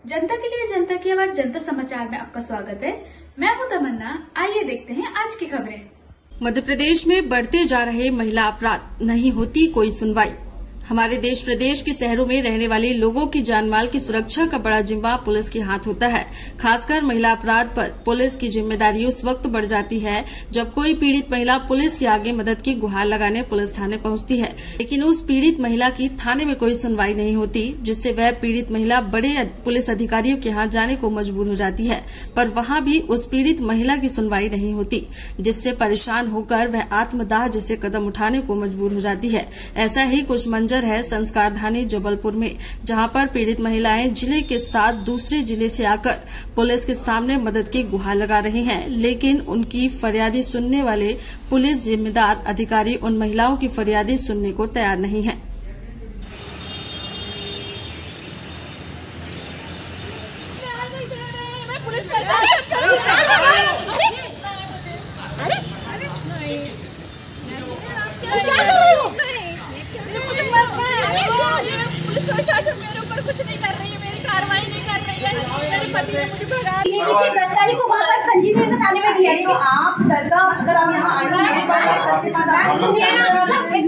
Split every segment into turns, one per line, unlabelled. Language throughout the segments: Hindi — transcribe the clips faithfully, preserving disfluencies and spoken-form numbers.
जनता के लिए जनता की आवाज जनता समाचार में आपका स्वागत है। मैं हूं तमन्ना। आइए देखते हैं आज की खबरें।
मध्य प्रदेश में बढ़ते जा रहे महिला अपराध, नहीं होती कोई सुनवाई। हमारे देश प्रदेश के शहरों में रहने वाले लोगों की जानमाल की सुरक्षा का बड़ा जिम्मा पुलिस के हाथ होता है। खासकर महिला अपराध पर पुलिस की जिम्मेदारी उस वक्त बढ़ जाती है जब कोई पीड़ित महिला पुलिस के आगे मदद की गुहार लगाने पुलिस थाने पहुंचती है, लेकिन उस पीड़ित महिला की थाने में कोई सुनवाई नहीं होती, जिससे वह पीड़ित महिला बड़े पुलिस अधिकारियों के हाथ जाने को मजबूर हो जाती है। पर वहां भी उस पीड़ित महिला की सुनवाई नहीं होती, जिससे परेशान होकर वह आत्मदाह जैसे कदम उठाने को मजबूर हो जाती है। ऐसा ही कुछ मंजर है संस्कारधानी जबलपुर में, जहां पर पीड़ित महिलाएं जिले के साथ दूसरे जिले से आकर पुलिस के सामने मदद की गुहार लगा रही हैं, लेकिन उनकी फरियादी सुनने वाले पुलिस जिम्मेदार अधिकारी उन महिलाओं की फरियादी सुनने को तैयार नहीं है।
मेरे ऊपर कुछ नहीं कर रही है, मेरी कार्रवाई नहीं कर रही है। मेरे पति ने मुझे भगा दिया। दस तारीख को वहाँ पर संजीवनी नगर थाने में दिया। तो आप सर का अगर आप यहाँ आ रहे मेरे पास सच्ची बात सुनिए।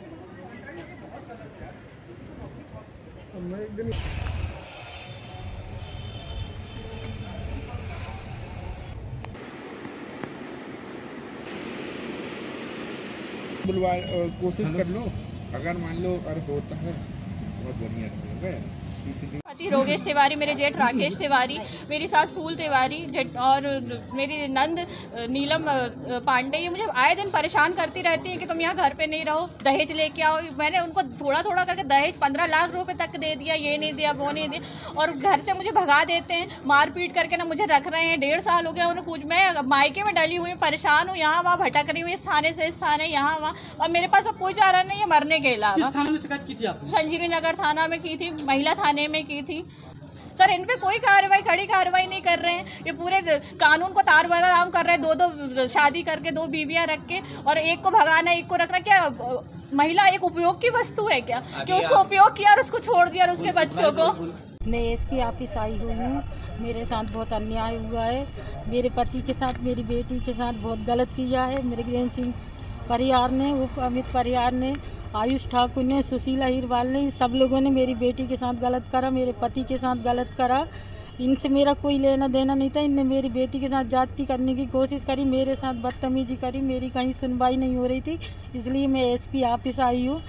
बुलवा कोशिश कर लो, अगर मान लो अगर होता है बहुत बढ़िया रहेगा।
पति रोगेश तिवारी, मेरे जेठ राकेश तिवारी, मेरी सास फूल तिवारी और मेरी नंद नीलम पांडे, ये मुझे आए दिन परेशान करती रहती हैं कि तुम यहाँ घर पे नहीं रहो, दहेज लेके आओ। मैंने उनको थोड़ा थोड़ा करके दहेज पंद्रह लाख रुपए तक दे दिया, ये नहीं दिया वो नहीं दिया, और घर से मुझे भगा देते हैं, मारपीट करके ना मुझे रख रहे हैं। डेढ़ साल हो गया उन्हें कुछ, मैं मायके में डली हुई परेशान हूँ, यहाँ वहाँ भटक रही हूँ, इस थाने से इस थाने, यहाँ वहाँ, और मेरे पास अब कोई चारा नहीं है मरने के अलावा। संजीवनी नगर थाना में की थी, महिला थाने में की थी। सर इन पे कोई कार्रवाई, कड़ी कार्रवाई नहीं कर रहे हैं। ये पूरे कानून को तार बदनाम कर रहे हैं, दो दो शादी करके दो बीबियां रख के, और एक को भगाना एक को रखना। क्या महिला एक उपयोग की वस्तु है क्या कि उसको उपयोग किया और उसको छोड़ दिया और उसके बच्चों को?
मैं एसपी ऑफिस आई हुई हूँ। मेरे साथ बहुत अन्याय हुआ है। मेरे पति के साथ, मेरी बेटी के साथ बहुत गलत किया है। मेरे ज्ञान सिंह परिहार ने, उप अमित परिहार ने, आयुष ठाकुर ने, सुशीला हिरवाल ने, सब लोगों ने मेरी बेटी के साथ गलत करा, मेरे पति के साथ गलत करा। इनसे मेरा कोई लेना देना नहीं था। इनने मेरी बेटी के साथ जाति करने की कोशिश करी, मेरे साथ बदतमीजी करी, मेरी कहीं सुनवाई नहीं हो रही थी, इसलिए मैं एसपी ऑफिस आई हूँ।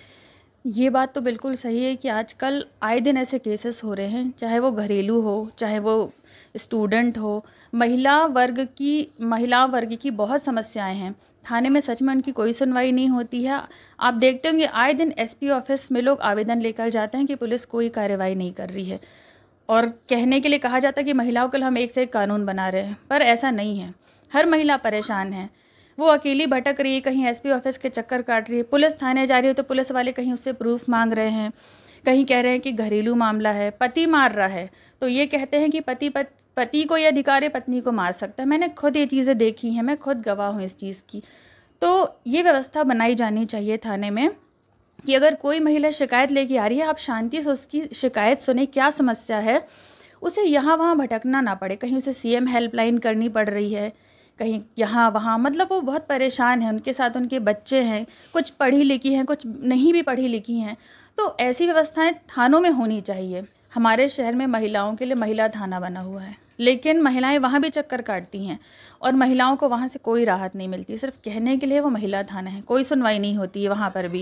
ये बात तो बिल्कुल सही है कि आजकल आए दिन ऐसे केसेस हो रहे हैं, चाहे वो घरेलू हो, चाहे वो स्टूडेंट हो। महिला वर्ग की महिला वर्ग की बहुत समस्याएं हैं। थाने में सच में उनकी कोई सुनवाई नहीं होती है। आप देखते होंगे आए दिन एसपी ऑफिस में लोग आवेदन लेकर जाते हैं कि पुलिस कोई कार्रवाई नहीं कर रही है, और कहने के लिए कहा जाता है कि महिलाओं के लिए हम एक से एक कानून बना रहे हैं, पर ऐसा नहीं है। हर महिला परेशान है, वो अकेली भटक रही है, कहीं एसपी ऑफिस के चक्कर काट रही है, पुलिस थाने जा रही है तो पुलिस वाले कहीं उससे प्रूफ मांग रहे हैं, कहीं कह रहे हैं कि घरेलू मामला है, पति मार रहा है तो ये कहते हैं कि पति पत, पति को या अधिकार है पत्नी को मार सकता है। मैंने खुद ये चीज़ें देखी हैं, मैं खुद गवाह हूँ इस चीज़ की। तो ये व्यवस्था बनाई जानी चाहिए थाने में कि अगर कोई महिला शिकायत लेके आ रही है, आप शांति से उसकी शिकायत सुने, क्या समस्या है, उसे यहाँ वहाँ भटकना ना पड़े। कहीं उसे सीएम हेल्पलाइन करनी पड़ रही है, कहीं यहाँ वहाँ, मतलब वो बहुत परेशान है, उनके साथ उनके बच्चे हैं, कुछ पढ़ी लिखी हैं, कुछ नहीं भी पढ़ी लिखी हैं। तो ऐसी व्यवस्थाएं थानों में होनी चाहिए। हमारे शहर में महिलाओं के लिए महिला थाना बना हुआ है, लेकिन महिलाएं वहाँ भी चक्कर काटती हैं और महिलाओं को वहाँ से कोई राहत नहीं मिलती। सिर्फ कहने के लिए वो महिला थाना है, कोई सुनवाई नहीं होती है, वहाँ पर भी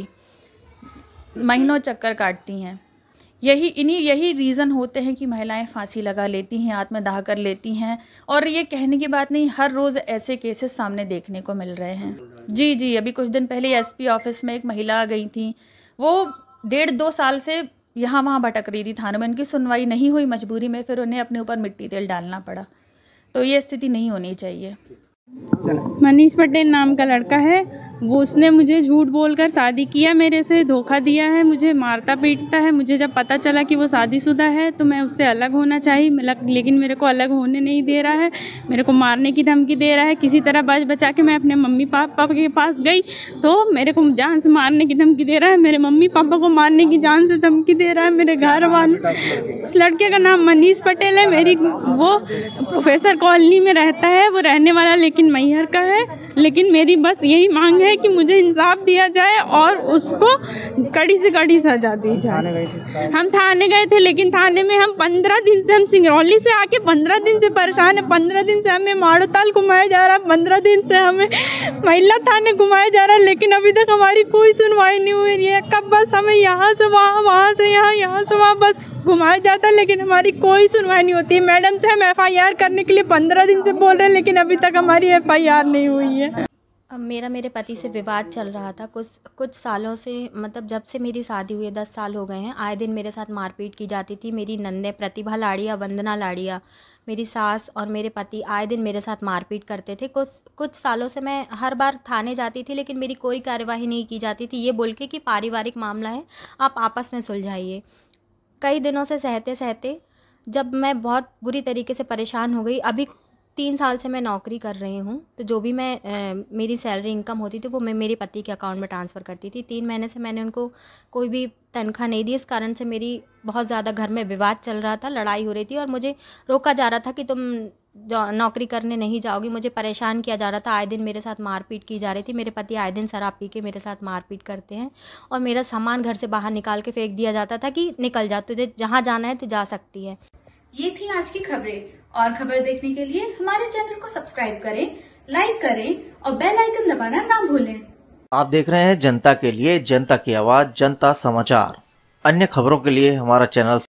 महीनों चक्कर काटती हैं। यही इन्हीं यही रीज़न होते हैं कि महिलाएं फांसी लगा लेती हैं, आत्मदाह कर लेती हैं। और ये कहने की बात नहीं, हर रोज़ ऐसे केसेस सामने देखने को मिल रहे हैं। जी जी अभी कुछ दिन पहले एसपी ऑफिस में एक महिला गई थी, वो डेढ़ दो साल से यहाँ वहाँ भटक रही थी थानों में, उनकी सुनवाई नहीं हुई, मजबूरी में फिर उन्हें अपने ऊपर मिट्टी तेल डालना पड़ा। तो ये स्थिति नहीं होनी चाहिए।
मनीष पटेल नाम का लड़का है, वो उसने मुझे झूठ बोलकर शादी किया, मेरे से धोखा दिया है, मुझे मारता पीटता है। मुझे जब पता चला कि वो शादीशुदा है तो मैं उससे अलग होना चाहिए, लेकिन मेरे को अलग होने नहीं दे रहा है, मेरे को मारने की धमकी दे रहा है। किसी तरह बच बचा के मैं अपने मम्मी पापा के पास गई तो मेरे को जान से मारने की धमकी दे रहा है, मेरे मम्मी पापा को मारने की जान से धमकी दे रहा है। मेरे घर वाले, उस लड़के का नाम मनीष पटेल है, मेरी वो प्रोफेसर कॉलोनी में रहता है, वो रहने वाला लेकिन मैहर का है। लेकिन मेरी बस यही मांग है कि मुझे इंसाफ दिया जाए और उसको कड़ी से कड़ी सजा दी जाए। हम थाने गए थे, लेकिन थाने में हम पंद्रह दिन से, हम सिंगरौली से आके पंद्रह दिन से परेशान है। पंद्रह दिन से हमें माड़ोताल घुमाया जा रहा है, पंद्रह दिन से हमें महिला थाने घुमाया जा रहा है, लेकिन अभी तक हमारी कोई सुनवाई नहीं हुई है। कब बस हमें यहाँ से वहाँ, वहाँ से यहाँ, यहाँ से वहाँ बस घुमाया जाता है, लेकिन हमारी कोई सुनवाई नहीं होती। मैडम से हम एफ आई आर करने के लिए पंद्रह दिन से बोल रहे हैं, लेकिन अभी तक हमारी एफ आई आर नहीं हुई है।
अब मेरा मेरे पति से विवाद चल रहा था कुछ कुछ सालों से, मतलब जब से मेरी शादी हुई है दस साल हो गए हैं। आए दिन मेरे साथ मारपीट की जाती थी। मेरी नंदे प्रतिभा लाड़िया, वंदना लाड़िया, मेरी सास और मेरे पति आए दिन मेरे साथ मारपीट करते थे। कुछ कुछ सालों से मैं हर बार थाने जाती थी, लेकिन मेरी कोई कार्यवाही नहीं की जाती थी, ये बोल के कि पारिवारिक मामला है, आप आपस में सुलझाइए। कई दिनों से सहते सहते जब मैं बहुत बुरी तरीके से परेशान हो गई, अभी तीन साल से मैं नौकरी कर रही हूँ, तो जो भी मैं ए, मेरी सैलरी इनकम होती थी वो मैं मेरे पति के अकाउंट में ट्रांसफ़र करती थी। तीन महीने से मैंने उनको कोई भी तनख्वाह नहीं दी। इस कारण से मेरी बहुत ज़्यादा घर में विवाद चल रहा था, लड़ाई हो रही थी और मुझे रोका जा रहा था कि तुम नौकरी करने नहीं जाओगी। मुझे परेशान किया जा रहा था, आए दिन मेरे साथ मारपीट की जा रही थी। मेरे पति आए दिन शराब पी के मेरे साथ मारपीट करते हैं और मेरा सामान घर से बाहर निकाल के फेंक दिया जाता था कि निकल जा, तुझे जहाँ जाना है तो जा सकती है।
ये थी आज की खबरें, और खबर देखने के लिए हमारे चैनल को सब्सक्राइब करें, लाइक करें और बेल आइकन दबाना ना भूलें।
आप देख रहे हैं जनता के लिए, जनता की आवाज, जनता समाचार। अन्य खबरों के लिए हमारा चैनल